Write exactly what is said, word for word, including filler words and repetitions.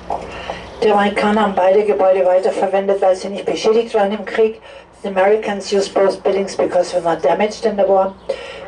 Die Amerikaner haben beide Gebäude weiterverwendet, weil sie nicht beschädigt waren im Krieg. The Americans used both buildings because they were not damaged in the war.